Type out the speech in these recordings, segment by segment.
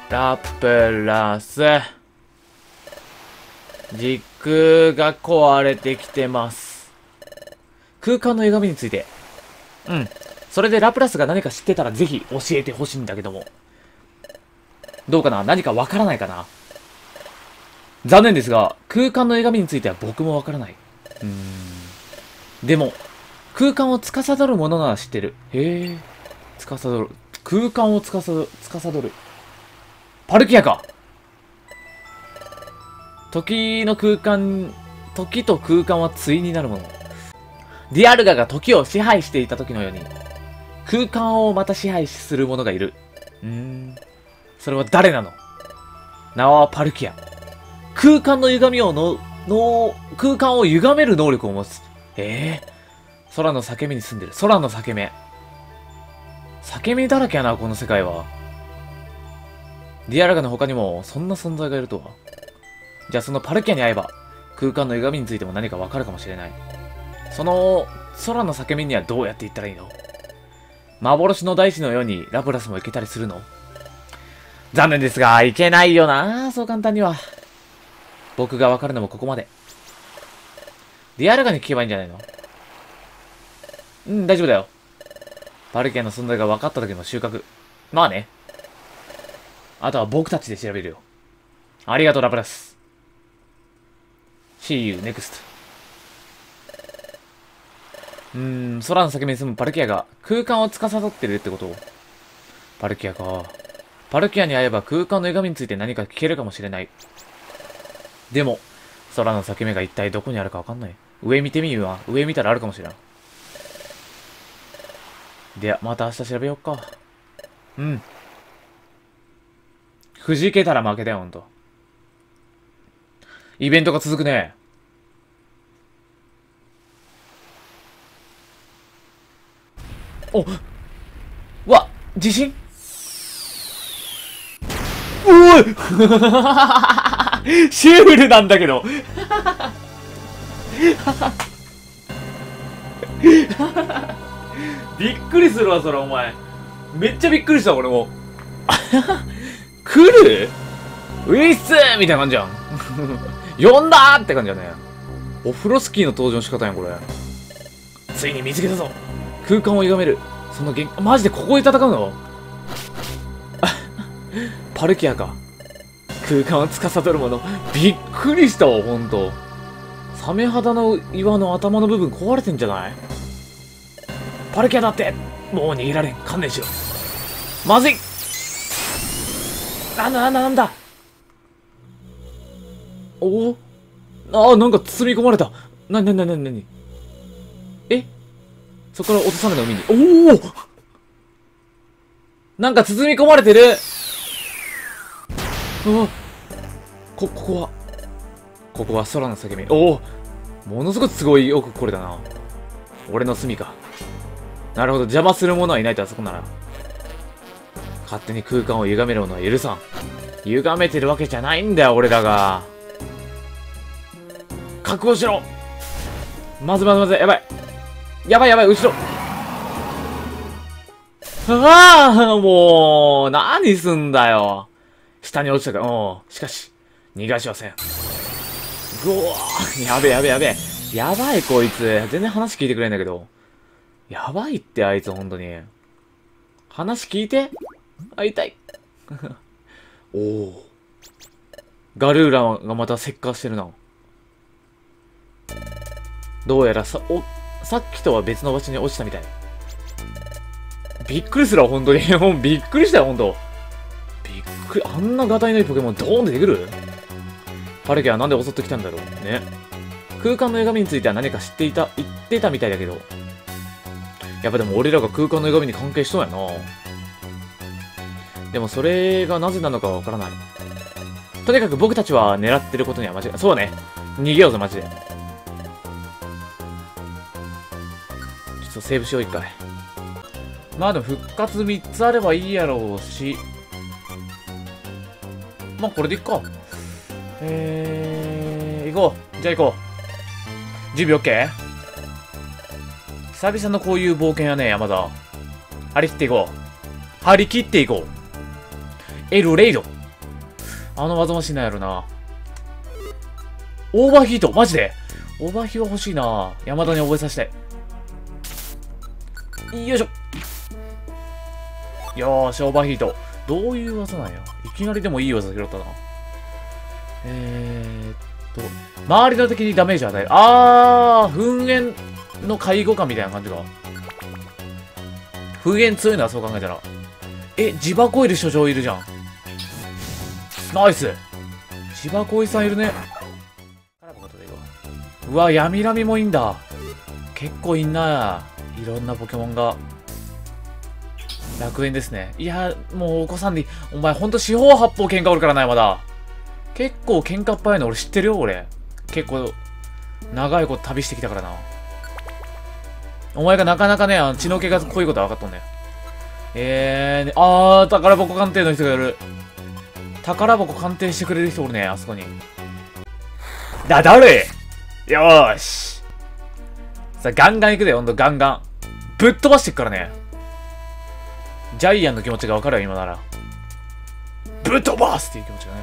ラプラス。時空が壊れてきてます。空間の歪みについて。うん。それでラプラスが何か知ってたらぜひ教えてほしいんだけども。どうかな？何かわからないかな？残念ですが、空間の歪みについては僕もわからない。でも、空間を司るものなら知ってる。へえ。司る。空間を司る。パルキアか。時と空間は対になるもの。ディアルガが時を支配していた時のように、空間をまた支配する者がいる。それは誰なの？名はパルキア。空間の歪みを空間を歪める能力を持つ。空の裂け目に住んでる。空の裂け目。裂け目だらけやな、この世界は。ディアルガの他にも、そんな存在がいるとは。じゃあそのパルキアに会えば、空間の歪みについても何かわかるかもしれない。その、空の裂け目にはどうやって行ったらいいの？幻の大地のようにラプラスも行けたりするの？残念ですが、行けないよな、そう簡単には。僕がわかるのもここまで。ディアルガに聞けばいいんじゃないの？大丈夫だよ。パルキアの存在が分かった時の収穫。まあね。あとは僕たちで調べるよ。ありがとう、ラプラス。See you next. 空の先に住むパルキアが空間を司ってるってこと？パルキアか。パルキアに会えば空間の歪みについて何か聞けるかもしれない。でも、空の裂け目が一体どこにあるかわかんない。上見てみるわ。上見たらあるかもしれん。では、また明日調べようか。くじけたら負けだよ、ほんと。イベントが続くね。わ、地震？おいシュールなんだけどびっくりするわ、それ、お前。めっちゃびっくりした、俺も。来る？ウィスみたいな感じやん。呼んだーって感じだね。オフロスキーの登場の仕方やん、これ。ついに見つけたぞ。空間を歪める。そのマジでここで戦うの？パルキアか。空間を司るもの。びっくりしたわ、ほんと。サメ肌の岩の頭の部分壊れてんじゃない？パルキアだって。もう逃げられん。観念しろ。まずい。なんだ。なんか包み込まれた。なにそこから落とされた海に。なんか包み込まれてる。ここは空の裂け目。ものすごいよくこれだな。俺の隅か。なるほど、邪魔する者はいないと、あそこなら。勝手に空間を歪める者は許さん。歪めてるわけじゃないんだよ、俺らが。覚悟しろ。まずい、やばい、後ろ。もう、何すんだよ。下に落ちたか。しかし、逃がしはせん。やべえ。やばい、こいつ。全然話聞いてくれんだけど。やばいって、あいつ、ほんとに。話聞いて。痛い。ガルーラがまた石化してるな。どうやらさっきとは別の場所に落ちたみたい。びっくりするわ、ほんとに。もうびっくりしたよ、ほんと。びっくり。あんなガタイのいいポケモンドーンって出てくる？パルキアはなんで襲ってきたんだろうね。空間の歪みについては何か言ってたみたいだけど。やっぱでも俺らが空間の歪みに関係しそうやな。でもそれがなぜなのかわからない。とにかく僕たちは狙ってることには間違いない。そうね。逃げようぜ、マジで。ちょっとセーブしよう、一回。まあでも復活3つあればいいやろうし。まあこれでいっか。行こう。じゃあ行こう。準備 OK？ 久々のこういう冒険やね、山田。張り切っていこう。エルレイド。 あの技マシンなんやろな。オーバーヒートマジでオーバーヒート欲しいな。山田に覚えさせて。よいしょ。よーし、オーバーヒート。どういう技なんや。いきなりでもいい技拾ったな。周りの敵にダメージを与える。噴煙の介護官みたいな感じか。噴煙強いな、そう考えたら。自爆オイル所長いるじゃん。ナイス。自爆オイルさんいるね。うわ、闇ラミもいいんだ。結構いんな。いろんなポケモンが。楽園ですね。いや、もうお子さんで、お前ほんと四方八方喧嘩おるからな、まだ。結構喧嘩っ早いの俺知ってるよ、俺。結構、長いこと旅してきたからな。お前がなかなかね、血の気が濃いことは分かっとんね。宝箱鑑定の人がいる。宝箱鑑定してくれる人おるね、あそこに。誰よーし。さあ、ガンガン行くで、ほんとガンガン。ぶっ飛ばしていくからね。ジャイアンの気持ちが分かるよ、今なら。ぶっ飛ばすっていう気持ちがね。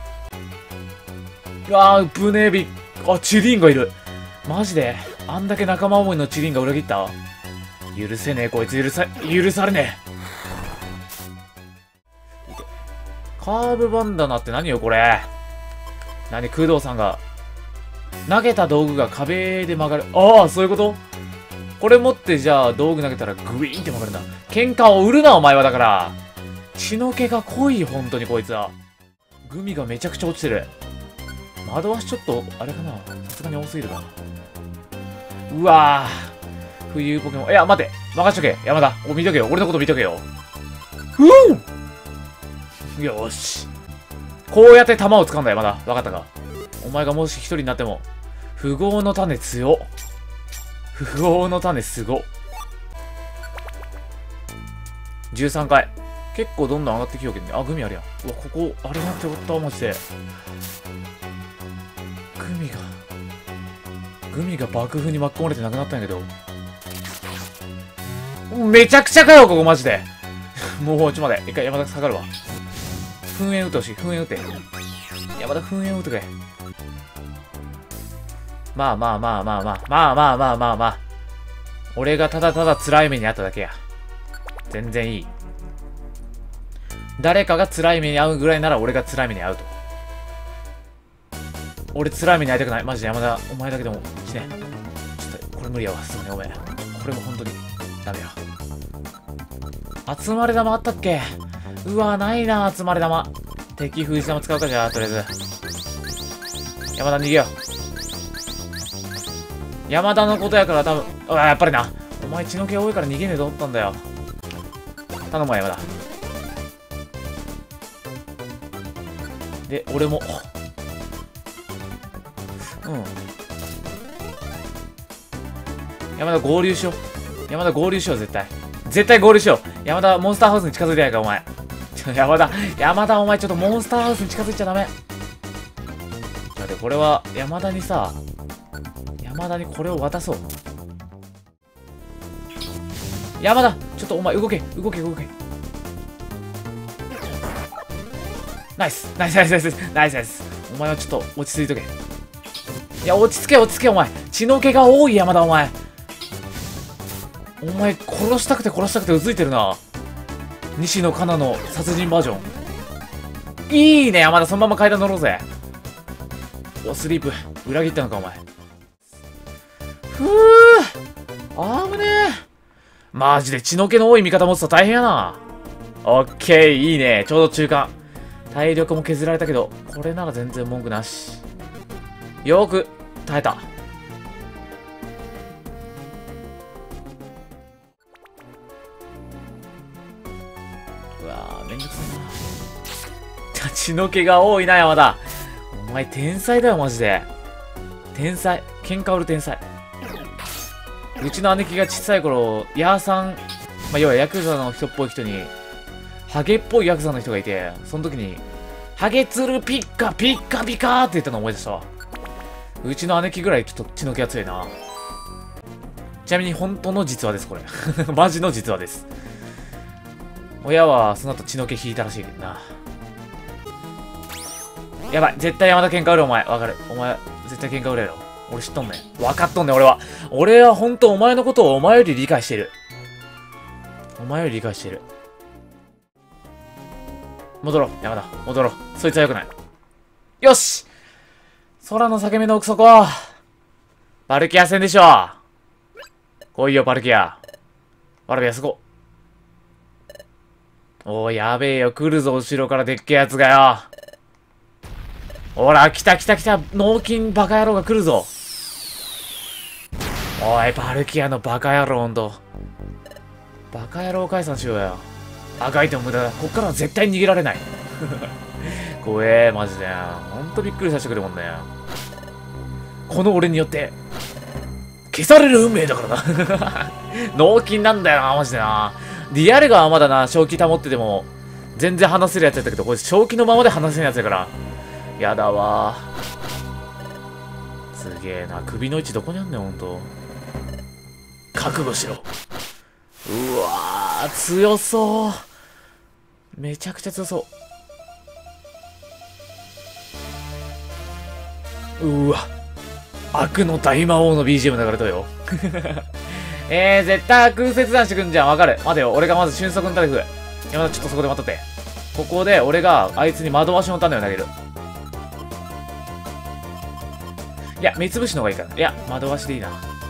うわー、ブネービ。チリンがいる。マジであんだけ仲間思いのチリンが裏切った。許せねえ、こいつ許されねえ。カーブバンダナって何よ、これ。何、空洞さんが。投げた道具が壁で曲がる。そういうこと？これ持ってじゃあ道具投げたらグイーンって曲がるんだ。喧嘩を売るな、お前はだから。血の気が濃い、本当にこいつは。グミがめちゃくちゃ落ちてる。惑わしちょっと、あれかな。さすがに多すぎるな。うわぁ。冬ポケモン。いや、待て。任しとけ。山田。見とけよ。俺のこと見とけよ。よーし。こうやって弾を使うんだよ、まだ。わかったか。お前がもし一人になっても、富豪の種強っ。富豪の種すごっ。13回。結構どんどん上がってきようけどね。グミあるやん。うわ、ここ、あれなってよかった、マジで。グミが爆風に巻き込まれてなくなったんやけど。めちゃくちゃかよ、ここマジで。もう、ちょっと待って。一回山田下がるわ。噴煙撃ってほしい。噴煙撃って。山田噴煙撃ってくれ。まあ。俺がただただ辛い目にあっただけや。全然いい。誰かが辛い目に遭うぐらいなら俺が辛い目に遭うと。俺辛い目に遭いたくない。マジで山田、お前だけでも1年。ちょっと、これ無理やわ。すまね、ごめん。これも本当にダメや。集まれ玉あったっけ？うわ、ないな、集まれ玉。敵封じ玉使うか、じゃあ、とりあえず。山田逃げよう。山田のことやから多分、やっぱりな。お前血の気多いから逃げねえと思ったんだよ。頼むわ、山田。で、俺も。山田合流しよう。山田合流しよう、絶対。絶対合流しよう。山田、モンスターハウスに近づいてないか、お前。山田、お前ちょっとモンスターハウスに近づいちゃダメ。待って、これは、山田にこれを渡そう。山田、ちょっとお前動け。ナイス。お前はちょっと落ち着いとけ。いや、落ち着け、お前。血の気が多い、山田、お前。お前、殺したくてうずいてるな。西野カナの殺人バージョン。いいね、山田、そのまま階段乗ろうぜ。スリープ。裏切ったのか、お前。危ねえ。マジで血の気の多い味方持つと大変やな。オッケー、いいね。ちょうど中間。体力も削られたけど、これなら全然文句なし。よーく耐えた。うわー、めんどくさいな。血の気が多いな、山田。お前天才だよ、マジで。天才。喧嘩売る天才。うちの姉貴が小さい頃、ヤーさん、要はヤクザの人っぽい人に、ハゲっぽいヤクザの人がいて、その時に、ハゲツルピッカピッカピカーって言ったの思い出したわ。うちの姉貴ぐらいちょっと血の気が強いな。ちなみに本当の実話です、これ。マジの実話です。親はその後血の気引いたらしいけどな。 やばい。絶対山田喧嘩売る、お前。わかる。お前、絶対喧嘩売れろ。俺知っとんねん。わかっとんねん、俺は。俺はほんとお前のことをお前より理解してる。お前より理解してる。戻ろう、山田。戻ろう。そいつは良くない。よし、空の裂け目の奥底。バルキア戦でしょ。来いよ、バルキア。ワラビアすご。おー、やべえよ。来るぞ、後ろからでっけえやつがよ。ほら、来た来た来た。脳筋バカ野郎が来るぞ。おい、バルキアのバカ野郎、ほんと。バカ野郎解散しようよ。赤いても無駄だ。こっからは絶対逃げられない。怖え、マジで。ほんとびっくりさせてくるもんね。この俺によって、消される運命だからな。脳筋なんだよな、マジでな。リアルガはまだな、正気保ってても、全然話せるやつやったけど、こいつ正気のままで話せるやつやから。やだわ。すげえな。首の位置どこにあんねん、ほんと。覚悟しろ。うわー、強そう。めちゃくちゃ強そう。うわ。悪の大魔王の BGM 流れたよ。絶対空切断してくんじゃん。わかる。待てよ。俺がまず俊足の種食う。山田ちょっとそこで待っとって。ここで俺があいつに惑わしの種を投げる。いや、目つぶしの方がいいから。いや、惑わしでいいな。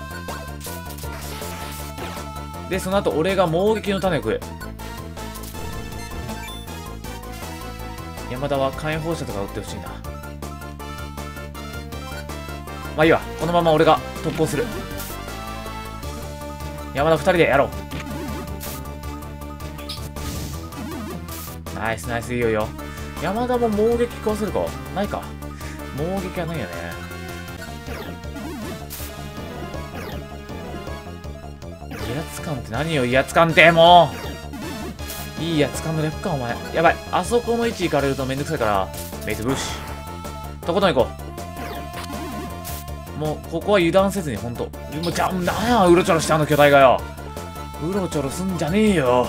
で、その後俺が猛撃の種を食う。山田は火炎放射とか撃ってほしいな。まあいいわ。このまま俺が突破する。山田2人でやろう。ナイスナイス、いいよいいよ。山田も猛撃壊せるかないか。猛撃はないよね。威圧感って何よ、威圧感って。もういい威圧感の略か、お前。やばい。あそこの位置行かれるとめんどくさいから、メイツブッシュ。とことん行こう。もう、ここは油断せずに、ほんと。もう、なんや、うろちょろしてあの巨体がよ。うろちょろすんじゃねえよ。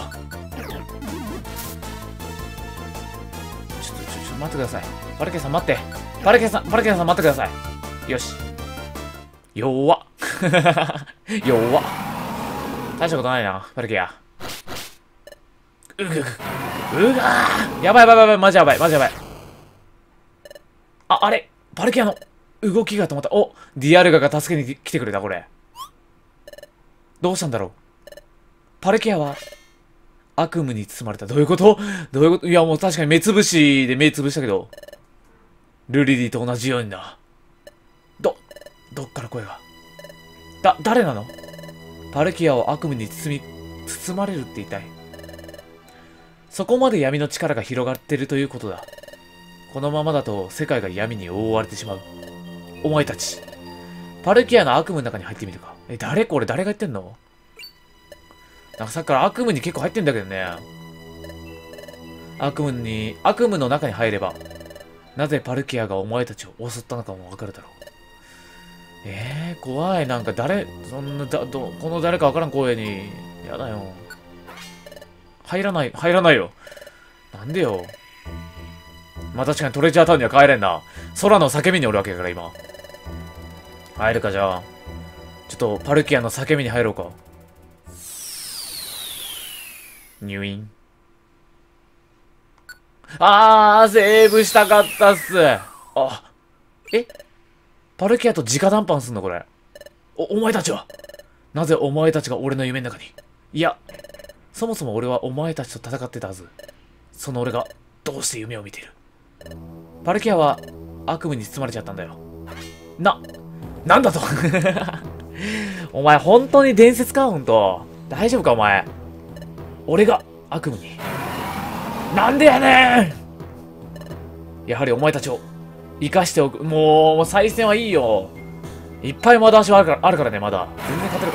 ちょっと待ってください。バルケさん待って。バルケさん待ってください。よし。弱っ。弱っ。大したことないな、バルケア。うがー、やばいやばいやばい、マジやばい、マジやばい。あれバルケアの動きが止まった。お、ディアルガが助けに来てくれた、これ。どうしたんだろう。パルケアは悪夢に包まれた。どういうこと？どういうこと？いや、もう確かに目つぶしで目つぶしたけど、ルリリーと同じようにな。どっから声が。誰なの？パルキアを悪夢に包まれるって言いたい。そこまで闇の力が広がってるということだ。このままだと世界が闇に覆われてしまう。お前たち、パルキアの悪夢の中に入ってみるか。誰これ？誰が言ってんの？なんかさっきから悪夢に結構入ってんだけどね。悪夢の中に入れば、なぜパルキアがお前たちを襲ったのかもわかるだろう。怖い。なんかそんな、この誰かわからん声に。やだよ。入らないよ。なんでよ。まあ確かにトレジャータウンには帰れんな。空の裂け目におるわけだから今。入るか、じゃあ。ちょっとパルキアの裂け目に入ろうか。入院。セーブしたかったっす。パルキアと直談判すんのこれ。お前たちはなぜお前たちが俺の夢の中に。いや、そもそも俺はお前たちと戦ってたはず。その俺がどうして夢を見ている。パルキアは悪夢に包まれちゃったんだよ。なんだと。お前本当に伝説か？ほんと大丈夫かお前。俺が悪夢に。なんでやねん。やはりお前たちを生かしておく。もう再戦はいいよ。いっぱいまだ足はあるからね、まだ。全然勝てるから。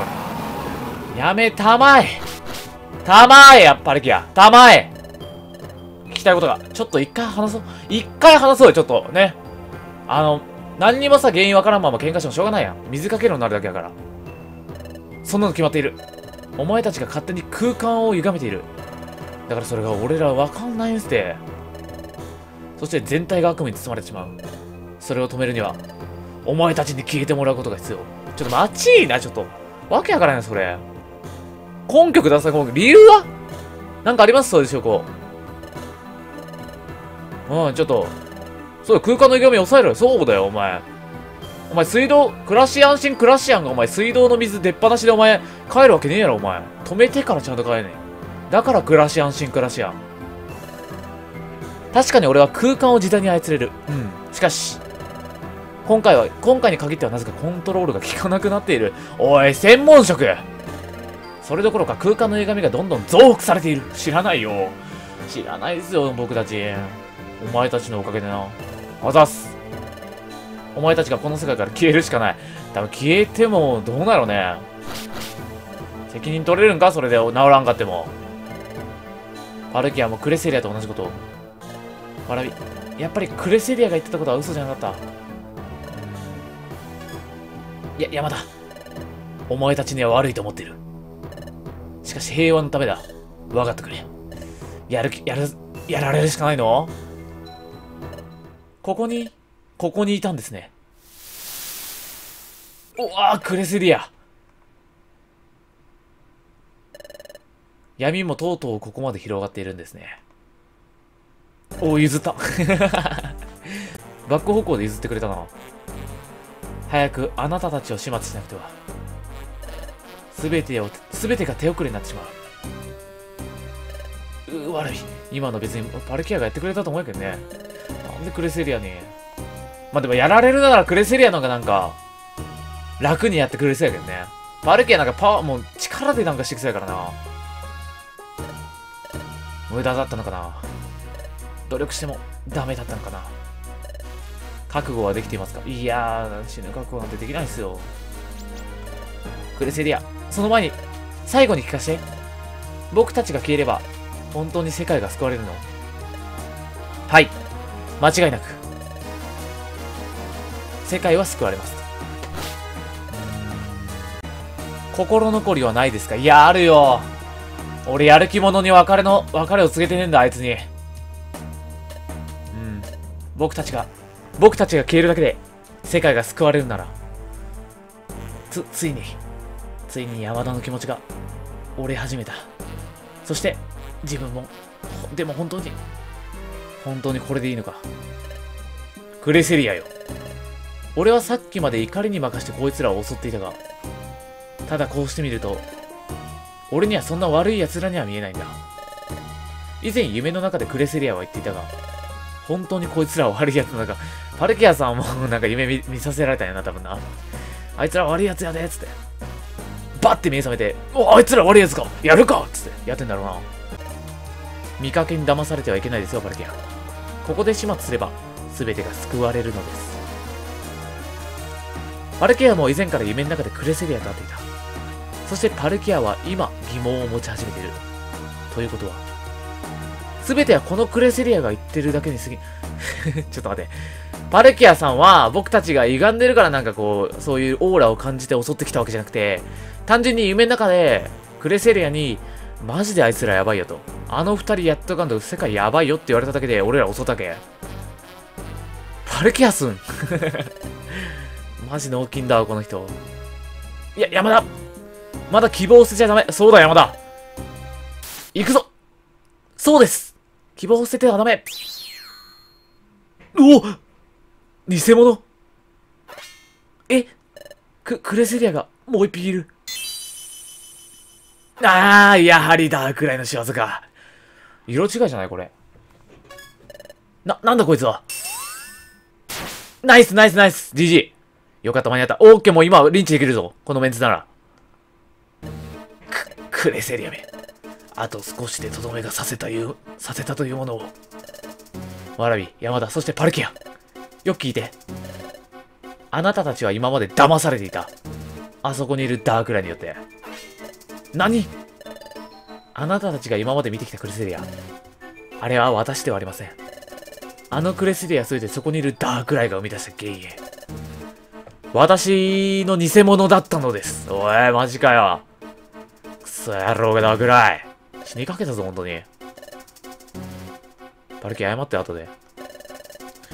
やめたまえやっぱりきや。たまえ聞きたいことが。ちょっと一回話そうよ、ちょっと。ね。何にもさ、原因わからんまま喧嘩してもしょうがないやん。水かけるようになるだけだから。そんなの決まっている。お前たちが勝手に空間を歪めている。だからそれが俺らわかんないんすって。 そして全体が悪夢に包まれてしまう。それを止めるには、お前たちに消えてもらうことが必要。ちょっと待ちいな、ちょっと。わけわからないな、それ。根拠ください、根拠。理由はなんかあります？そうでしょう、こう。うん、ちょっと。そうだ、空間の歪み抑えろよ。そうだよ、お前。お前、水道、暮らし安心暮らしやんが、お前、水道の水出っ放しでお前、帰るわけねえやろ、お前。止めてからちゃんと帰れねえ。だから暮らし安心暮らしやん。確かに俺は空間を自在に操れる。うん。しかし、今回に限ってはなぜかコントロールが効かなくなっている。おい、専門職！それどころか空間の歪みがどんどん増幅されている。知らないよ。知らないですよ、僕たち。お前たちのおかげでな。あざっす。お前たちがこの世界から消えるしかない。多分消えてもどうなのね。責任取れるんかそれで治らんかっても。パルキアもクレセリアと同じことを。学び。やっぱりクレセリアが言ってたことは嘘じゃなかった。山田。お前たちには悪いと思っている。しかし平和のためだ。分かってくれ。やられるしかないの？ここにいたんですね。クレセリア。闇もとうとうここまで広がっているんですね。譲った。バック方向で譲ってくれたな。早くあなたたちを始末しなくては。すべてが手遅れになってしまう。悪い。今の別にパルキアがやってくれたと思うけどね。なんでクレセリアに。まあでもやられるならクレセリアの方がなんか、楽にやってくれそうやけどね。パルキアなんかもう力でなんかしてきそうやからな。無駄だったのかな。努力してもダメだったのかな。覚悟はできていますか？いやー、死ぬ覚悟なんてできないっすよ。クレセリア、その前に、最後に聞かせて。僕たちが消えれば、本当に世界が救われるの？はい。間違いなく。世界は救われます。心残りはないですか？いや、あるよ。俺、やる気者に別れを告げてねえんだ、あいつに。僕たちが消えるだけで、世界が救われるなら、ついに山田の気持ちが折れ始めた。そして、自分も、でも本当にこれでいいのか。クレセリアよ。俺はさっきまで怒りに任せてこいつらを襲っていたが、ただこうしてみると、俺にはそんな悪い奴らには見えないんだ。以前夢の中でクレセリアは言っていたが、本当にこいつらは悪い奴なんか、パルキアさんもなんか夢見させられたんやな、多分な。あいつら悪い奴やで、つって。バッて目覚めて、あいつら悪い奴かやるかつってやってんだろうな。見かけに騙されてはいけないですよ、パルキア。ここで始末すれば、全てが救われるのです。パルキアも以前から夢の中でクレセリアと会っていた。そしてパルキアは今疑問を持ち始めている。ということは、全てはこのクレセリアが言ってるだけに過ぎ、ちょっと待って。パルキアさんは僕たちが歪んでるからなんかこう、そういうオーラを感じて襲ってきたわけじゃなくて、単純に夢の中でクレセリアに、マジであいつらやばいよと。あの二人やっとかんと世界やばいよって言われただけで俺ら襲ったわけ。パルキアスンマジ脳筋だわ、この人。いや、山田まだ希望を捨てちゃダメ。そうだ、山田行くぞ。そうです。希望を捨ててはダメ。偽物。クレセリアがもう一匹いる。やはりダークライの仕業か。色違いじゃないこれ。なんだこいつは。ナイス GG。よかった、間に合った。オッケー、もう今リンチできるぞ。このメンツなら。クレセリアめ。あと少しでとどめがさせたというものを。わらび、山田、そしてパルキア。よく聞いて。あなたたちは今まで騙されていた。あそこにいるダークライによって。何？あなたたちが今まで見てきたクレセリア。あれは私ではありません。あのクレセリアすべてそこにいるダークライが生み出したゲイエ。私の偽物だったのです。おい、マジかよ。クソ野郎がダークライ。死にかけたぞ、本当に。パルキ謝って後で。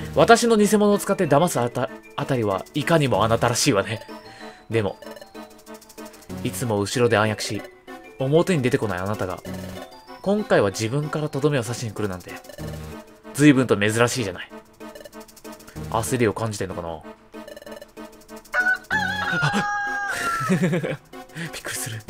私の偽物を使って騙すあたりはいかにもあなたらしいわね。でも、いつも後ろで暗躍し、表に出てこないあなたが、今回は自分からとどめを刺しに来るなんて、随分と珍しいじゃない。焦りを感じてんのかな。びっくりする。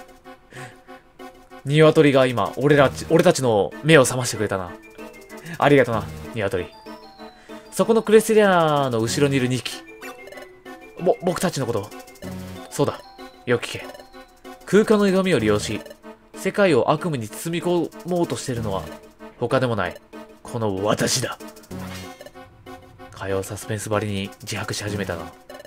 鶏が今、俺たちの目を覚ましてくれたな。ありがとな、鶏。そこのクレセリアの後ろにいる2匹。僕たちのこと。そうだ。よく聞け。空間の歪みを利用し、世界を悪夢に包み込もうとしているのは、他でもない、この私だ。火曜サスペンスばりに自白し始めたな。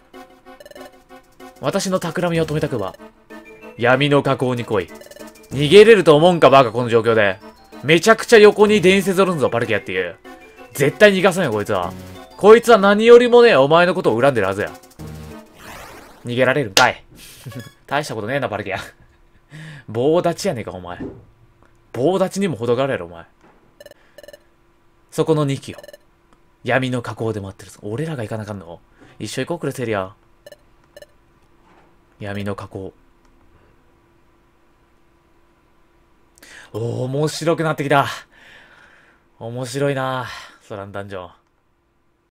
私の企みを止めたくば、闇の河口に来い。逃げれると思うんかバカ、この状況で。めちゃくちゃ横に伝説おるんぞ、パルキアっていう。絶対逃がさんよ、こいつは。こいつは何よりもね、お前のことを恨んでるはずや。逃げられるんかい。大したことねえな、パルキア。棒立ちやねえか、お前。棒立ちにも程があるやろ、お前。そこの2機を。闇の河口で待ってるぞ。俺らが行かなあかんの？一緒行こう、クレセリア。闇の河口。面白くなってきた。面白いな、ソランダンジョン。